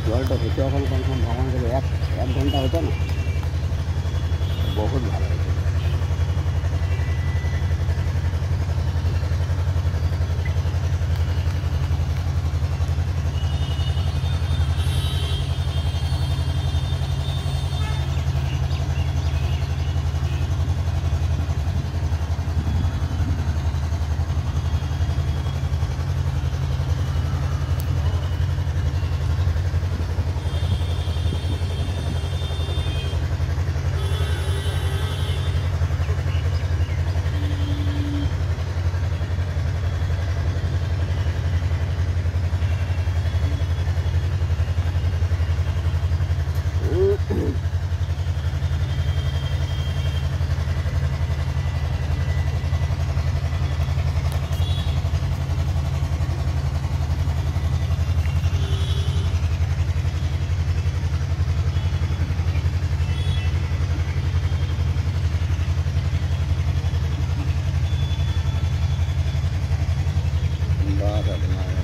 জলটা হতে এখন কনফার্ম ভ্রমণ থেকে এক এক ঘন্টা হতো না, বহুত ভালো হতো। बात अपना